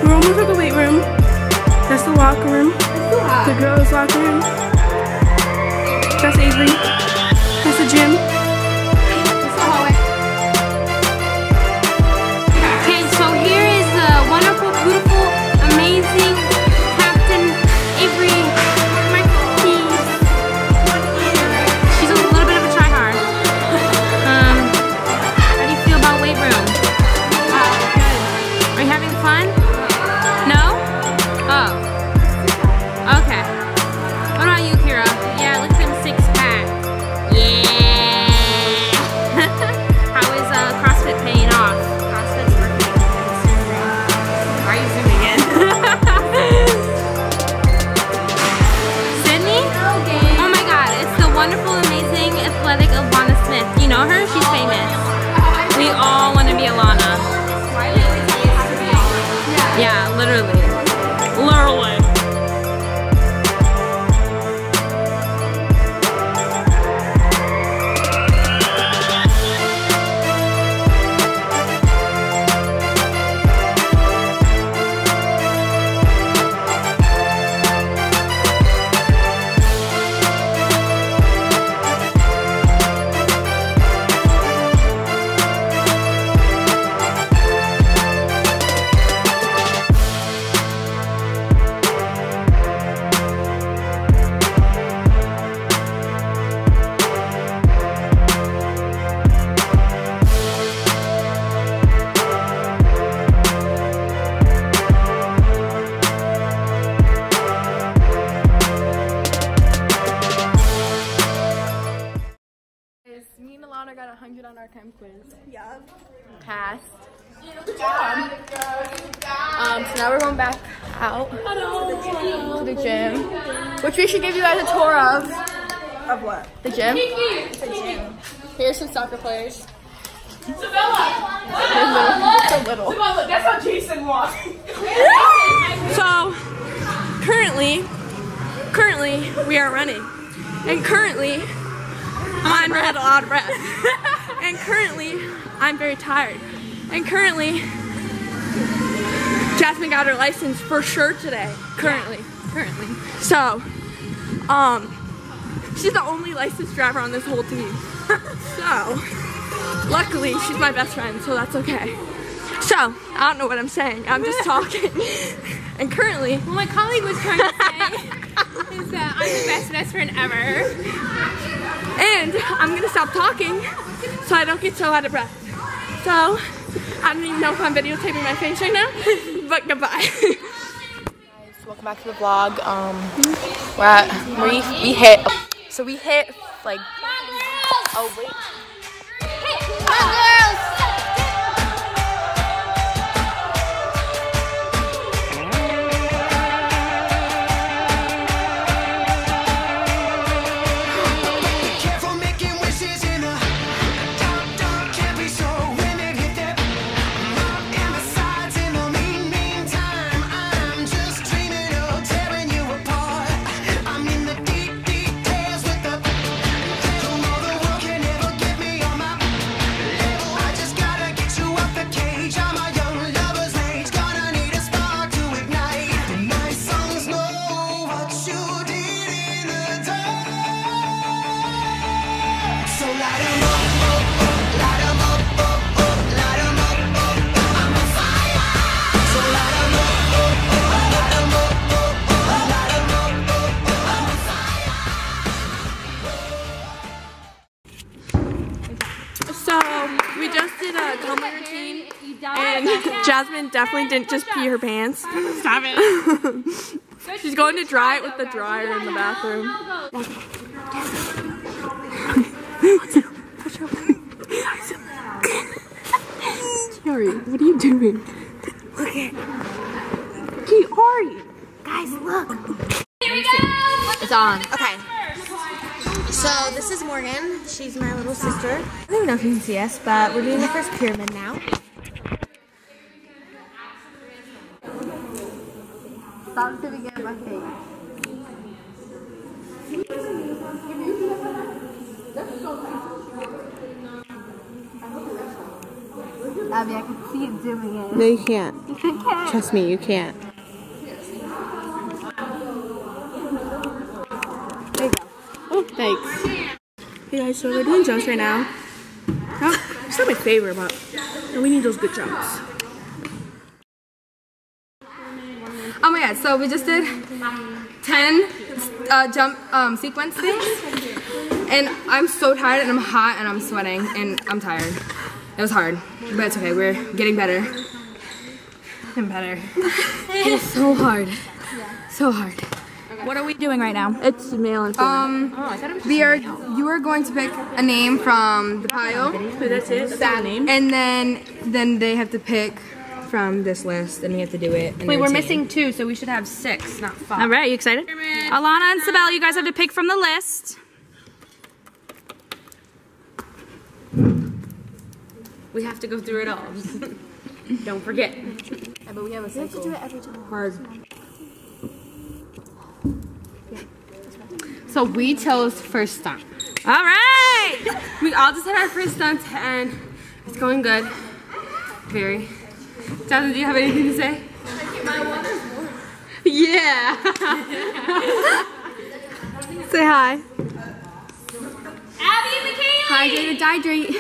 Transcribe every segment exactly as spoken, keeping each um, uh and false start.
We're almost at the weight room. That's the locker room. The girls' locker room. That's Avery. That's the gym. That's the hallway. Okay, so here is the wonderful, beautiful, amazing Captain Avery. My keys. She's a little bit of a tryhard. Um, how do you feel about weight room? Uh, good. Are you having fun? No? Oh. Okay. What about you, Kira? Yeah, look at them six pack. Yeah. How is uh, CrossFit paying off? CrossFit's working. Why are you zooming in? Sydney? Oh my God! It's the wonderful, amazing, athletic Alana Smith. You know her? She's famous. We all want to be Alana. Yeah, literally. Literally. Me and Alana got a hundred on our chem quiz. Yeah. Passed. Um, so now we're going back out to the gym, which we should give you guys a tour of. Of what? The gym. The gym. Here's some soccer players. Sabella! So little. Sabella, that's how Jason walks. So currently, currently we are running, and currently I'm at a lot of breath, and currently I'm very tired, and currently Jasmine got her license for sure today. Currently, currently. So, um, she's the only licensed driver on this whole team. So, luckily she's my best friend, so that's okay. So, I don't know what I'm saying. I'm just talking. And currently, What my colleague was trying to say is that I'm the best best friend ever. and I'm gonna stop talking so I don't get so out of breath. So, I don't even know if I'm videotaping my face right now, but goodbye. Guys, welcome back to the vlog. Um, we're at, we, we hit, so we hit like, oh wait. We just did a tumbling routine, and Jasmine definitely didn't just pee her pants. Stop it. She's going to dry it with the dryer in the bathroom. Kiari, what are you doing? Look at Kiari! guys, look. Here we go. It's on. Okay. So this is Morgan. She's my little sister. I don't even know if you can see us, but we're doing the first pyramid now. Stop to begin my face. Abby, I can see you doing it. No, you can't. You can. Trust me, you can't. There you go. Oh, thanks. Hey guys, so we're doing jumps right now. Not, it's not my favorite, but we need those good jumps. Oh my god, so we just did ten uh, jump um, sequence things. And I'm so tired and I'm hot and I'm sweating and I'm tired. It was hard, but it's okay. We're getting better. Getting better. It is so hard. So hard. What are we doing right now? It's male and female. Um, we are. You are going to pick a name from the pile. So that's it. That's the name. And then, then they have to pick from this list, and we have to do it. Wait, we're missing two, so we should have six, not five. All right, you excited? Alana and Sibel, you guys have to pick from the list. We have to go through it all. Don't forget. Yeah, but we have a cycle. We have to do it every time. Hard. So we chose first stunt. All right. We all just had our first stunt, and it's going good. Very. Jasmine, do you have anything to say? Yeah. Say hi. Abby and Michaela. Hydrate or dihydrate.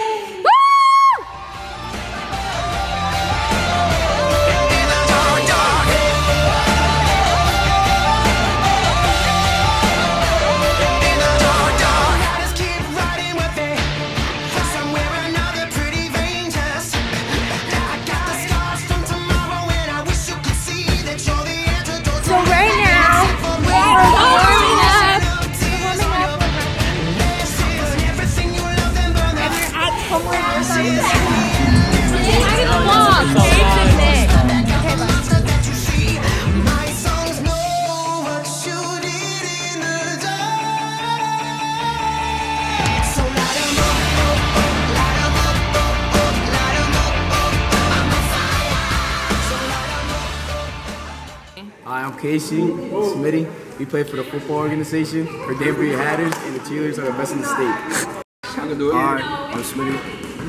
Hi, I'm Casey Smitty. We play for the football organization for Danbury Hatters, and the cheerleaders are the best in the state. I can do it. Hi, I'm Smitty.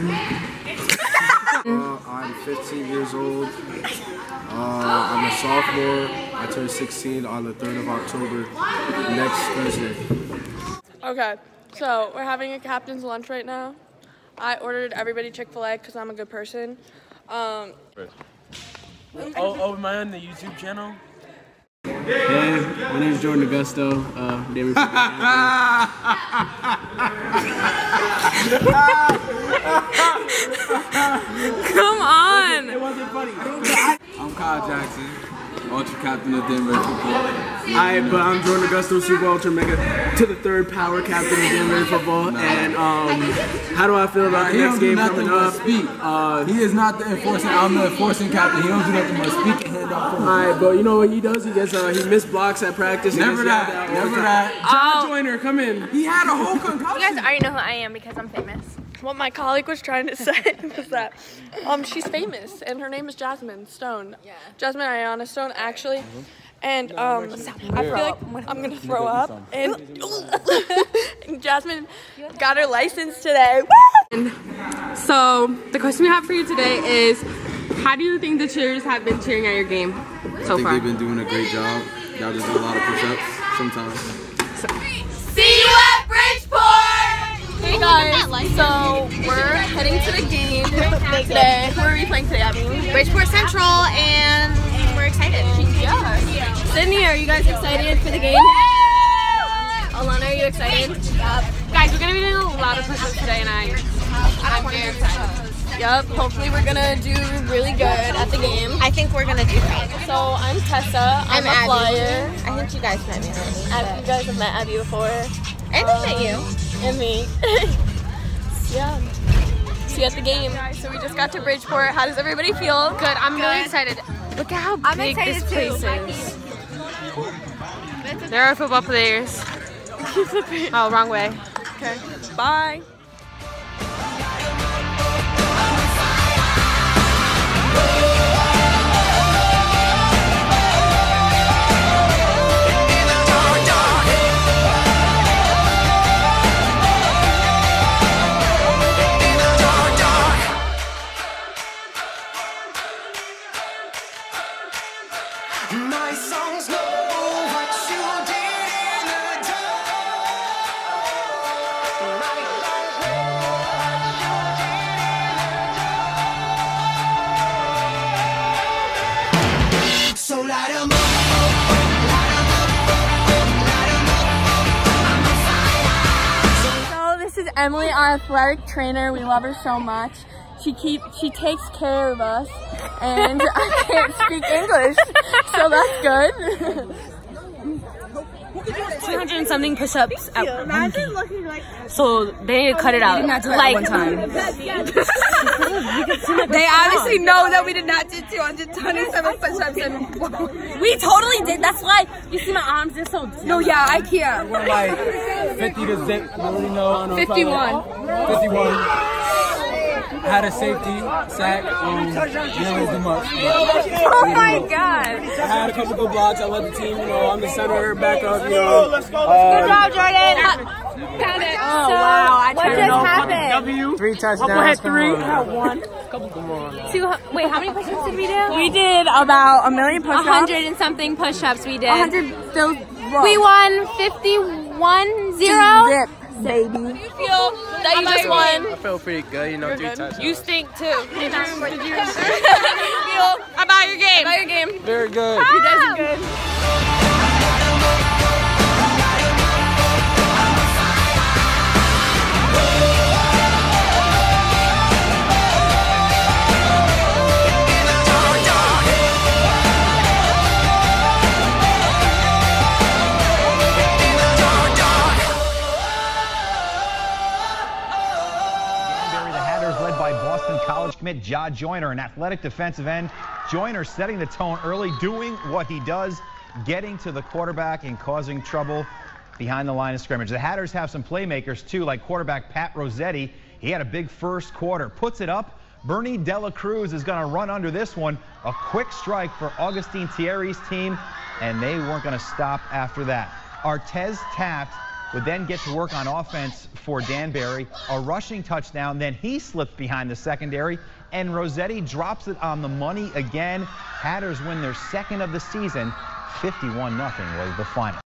uh, I'm fifteen years old. Uh, I'm a sophomore. I turn sixteen on the third of October next Thursday. Okay, so we're having a captain's lunch right now. I ordered everybody Chick-fil-A because I'm a good person. Um, oh, oh, am I on the YouTube channel? Hey, my name is Jordan Augusto. Uh, Danbury come on! It wasn't funny. I'm Kyle Jackson, Ultra Captain of Denver Football. Alright, but I'm Jordan Augusto, Super Ultra Mega, to the third power captain of Denver Football. Nah. And um, how do I feel about Nah, the he next don't do game nothing coming but up? speak. Uh, He is not the enforcing. I'm the enforcing captain. He don't do nothing but speak and hand off. Alright, but you know what he does? He gets uh, he missed blocks at practice. He Never gets yelled that. at all Never the time. that. John Joyner, come in. He had a whole concussion. You guys already know who I am because I'm famous. What my colleague was trying to say was that um, she's famous, and her name is Jasmine Stone. Yeah. Jasmine Ayana Stone, actually. And um, I feel like I'm gonna throw up. And, and Jasmine got her license today. So the question we have for you today is, how do you think the cheerleaders have been cheering at your game so I think far? they've been doing a great job. Y'all just do a lot of push-ups sometimes. See you at Bridgeport! Hey guys, so we're heading to the game today. Who are we playing today, Abby? Bridgeport Central, and we're excited. Yeah. Sydney, are you guys excited for the game? Alana, are you excited? Guys, we're gonna be doing a lot of push-ups today, and I, I'm very excited. Yep, hopefully we're gonna do really good at the game. I think we're gonna do great. So I'm Tessa, I'm, I'm a Abby. flyer. I think you guys met me already. Ab- you guys have met Abby before. And I met you. And me. Yeah. See you at the game. So we just got to Bridgeport. How does everybody feel? Good. I'm really excited. Look at how I'm big this excited place too. is. There are football players. Oh, wrong way. Okay. Bye. My songs know what you did in the dark. My songs know what you did in the dark. So light 'em up, light 'em up, light 'em up. I'm on fire. So this is Emily, our athletic trainer. We love her so much. She keep she takes care of us, and I can't speak English, so that's good. two hundred and something push-ups at Imagine looking like So they need to cut it out. Not do it like one time. They obviously know that we did not do two hundred twenty-seven push-ups and we totally did. That's why you see my arms. They're so. no, yeah, I can't. We're like fifty to zip. You already know. fifty-one. fifty-one. I had a safety sack. Um, didn't do much. Oh my god. I had a couple good blocks. I led the team. You know, I'm the center, backup. You know. Good job, Jordan. Got it. Oh wow! I What tried just to happened? W. Three touchdowns. Uncle had three. Come I on. had one. Couple. Come on. Two, wait, how many push-ups did we do? We did about a million A push-ups. hundred and something push-ups we did. A hundred still. We won fifty-one zero. Zip, baby. You feel that you just won? I feel pretty good. You know, three touchdowns. You stink too. Did you feel about your game? About your game? Very good. You guys are good. Led by Boston College commit Ja Joyner, an athletic defensive end. Joyner setting the tone early, doing what he does, getting to the quarterback and causing trouble behind the line of scrimmage. The Hatters have some playmakers too, like quarterback Pat Rossetti. He had a big first quarter. Puts it up. Bernie Dela Cruz is going to run under this one. A quick strike for Augustine Thierry's team, and they weren't going to stop after that. Artez Taft would then get to work on offense for Danbury. A rushing touchdown, then he slips behind the secondary, and Rossetti drops it on the money again. Hatters win their second of the season. fifty-one nothing was the final.